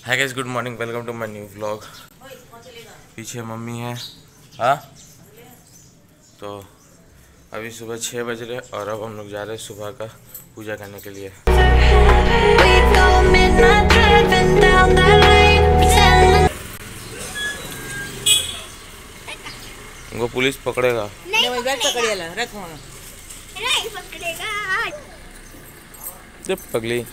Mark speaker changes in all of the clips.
Speaker 1: Hi guys, good morning, welcome to my new vlog. पीछे mummy है। हाँ, तो अभी सुबह 6 बज रहे और अब हम लोग जा रहे हैं सुबह का पूजा करने के लिए। उनको पुलिस पकड़ेगा।
Speaker 2: नहीं पकड़ेगा, रख वहाँ।
Speaker 3: नहीं पकड़ेगा।
Speaker 1: जब पगली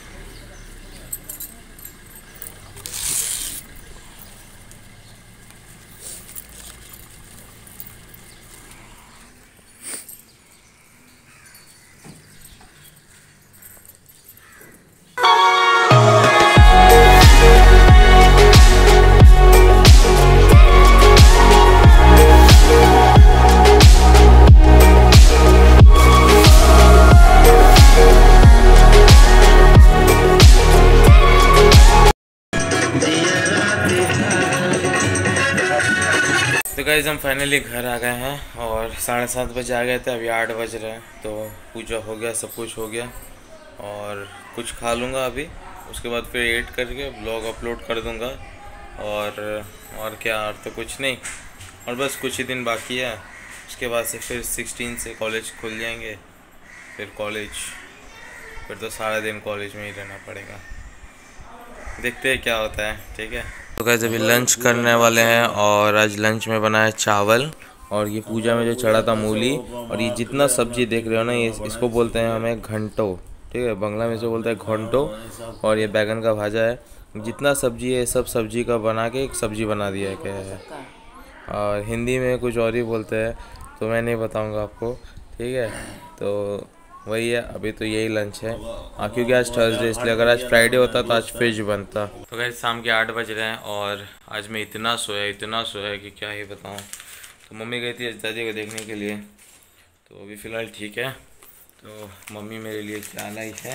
Speaker 1: तो गाइस हम फाइनली घर आ गए हैं और 7:30 बजे आ गए थे। अभी 8 बज रहे हैं। तो पूजा हो गया, सब कुछ हो गया और कुछ खा लूँगा अभी। उसके बाद फिर एडिट करके ब्लॉग अपलोड कर दूँगा। और क्या, और तो कुछ नहीं, और बस कुछ ही दिन बाकी है। उसके बाद से फिर 16 से कॉलेज खुल जाएंगे। फिर तो सारा दिन कॉलेज में ही रहना पड़ेगा। देखते हैं क्या होता है। ठीक है, तो गाइस अभी लंच करने वाले हैं और आज लंच में बना है चावल और ये पूजा में जो चढ़ा था मूली, और ये जितना सब्जी देख रहे हो ना, ये इसको बोलते हैं हमें घंटो। ठीक है, बंगला में इसको बोलते हैं घंटो। और ये बैगन का भाजा है। जितना सब्जी है सब सब्जी का बना के एक सब्जी बना दिया क्या है। और हिंदी में कुछ और ही बोलते हैं, तो मैं नहीं बताऊँगा आपको। ठीक है, तो वही है। अभी तो यही लंच है। क्योंकि आज थर्सडे, इसलिए अगर आज फ्राइडे होता तो आज फिश बनता। तो गाइस शाम के 8 बज रहे हैं और आज मैं इतना सोया कि क्या ही बताऊं। तो मम्मी गई थी दादी को देखने के लिए, तो अभी फ़िलहाल ठीक है। तो मम्मी मेरे लिए क्या लाई है,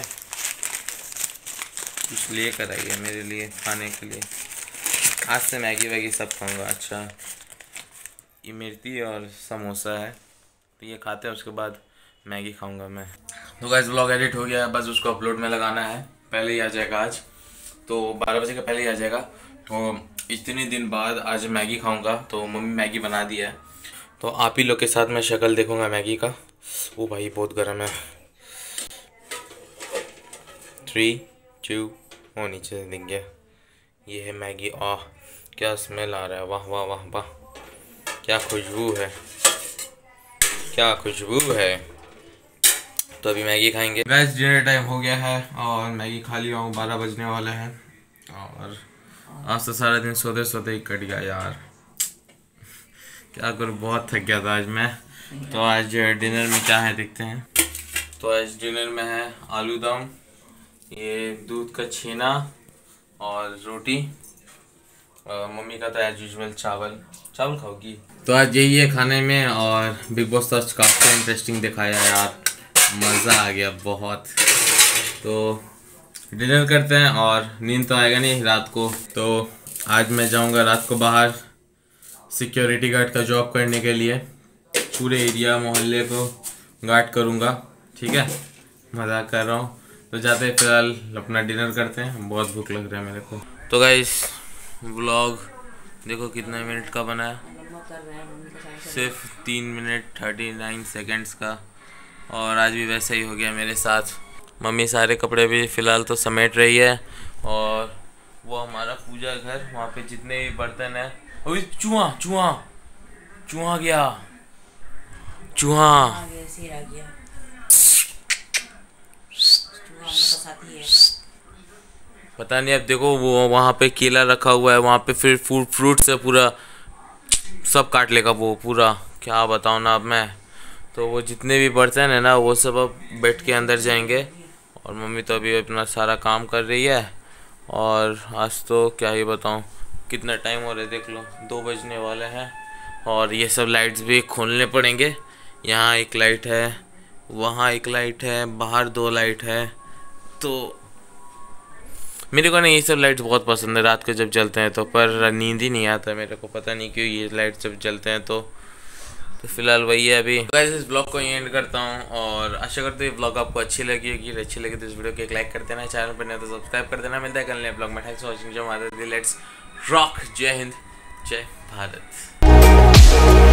Speaker 1: कुछ ले कर आई है मेरे लिए खाने के लिए। आज से मैगी वैगी सब खाऊँगा। अच्छा, इमरती और समोसा है, तो ये खाते हैं, उसके बाद मैगी खाऊंगा मैं। तो गाइस व्लॉग एडिट हो गया है, बस उसको अपलोड में लगाना है। पहले ही आ जाएगा आज, तो 12 बजे के पहले ही आ जाएगा। तो इतने दिन बाद आज मैगी खाऊंगा। तो मम्मी मैगी बना दी है, तो आप ही लोग के साथ मैं शक्ल देखूंगा मैगी का। ओ भाई बहुत गर्म है। 3, 2 वो नीचे से दिख गया। ये है मैगी। क्या स्मेल आ रहा है, वाह वाह वाह वाह, क्या खुशबू है, क्या खुशबू है। तो अभी मैगी खाएंगे। गाइस डिनर टाइम हो गया है और मैगी खा लिया हूँ। 12 बजने वाले हैं और आज तो सारा दिन सोते सोते ही कट गया यार। क्या करूँ, बहुत थक गया था आज मैं। तो आज डिनर में क्या है देखते हैं। तो आज डिनर में है आलू दम, ये दूध का छेना और रोटी। मम्मी का तो एज यूजुअल चावल खाओगी। तो आज यही है खाने में। और बिग बॉस तो आज काफ़ी इंटरेस्टिंग दिखाया यार, मज़ा आ गया बहुत। तो डिनर करते हैं और नींद तो आएगा नहीं रात को। तो आज मैं जाऊंगा रात को बाहर सिक्योरिटी गार्ड का जॉब करने के लिए। पूरे एरिया मोहल्ले को गार्ड करूंगा। ठीक है, मजाक कर रहा हूँ। तो जाते हैं, फिलहाल अपना डिनर करते हैं, बहुत भूख लग रहा है मेरे को। तो गाइस व्लॉग देखो कितने मिनट का बना है, सिर्फ 3 मिनट 39 सेकेंड्स का। और आज भी वैसा ही हो गया मेरे साथ। मम्मी सारे कपड़े भी फ़िलहाल तो समेट रही है। और वो हमारा पूजा घर, वहाँ पे जितने भी बर्तन है। अभी चूहा गया। पता नहीं, अब देखो वो वहाँ पे केला रखा हुआ है, वहाँ पे फिर फ्रूट से पूरा सब काट लेगा वो पूरा। क्या बताऊँ ना अब मैं। तो वो जितने भी बर्तन है ना, वो सब अब बेड के अंदर जाएंगे। और मम्मी तो अभी अपना सारा काम कर रही है। और आज तो क्या ही बताऊं, कितना टाइम हो रहा है देख लो, 2 बजने वाले हैं। और ये सब लाइट्स भी खोलने पड़ेंगे। यहाँ एक लाइट है, वहाँ एक लाइट है, बाहर 2 लाइट है। तो मेरे को ना ये सब लाइट्स बहुत पसंद है रात को जब जलते हैं तो, पर नींद ही नहीं आता मेरे को, पता नहीं क्यों। ये लाइट जब जलते हैं तो तो फिलहाल वही है अभी। गाइस इस ब्लॉग को एंड करता हूँ और आशा करते हैं ब्लॉग आपको अच्छी लगी होगी। अच्छी लगी तो इस वीडियो को एक लाइक कर देना, चैनल पर नहीं तो सब्सक्राइब कर देना। मिलता है कल नए ब्लॉग में। Thanks for watching. जय माता दी, लेट्स रॉक। जय हिंद, जय भारत।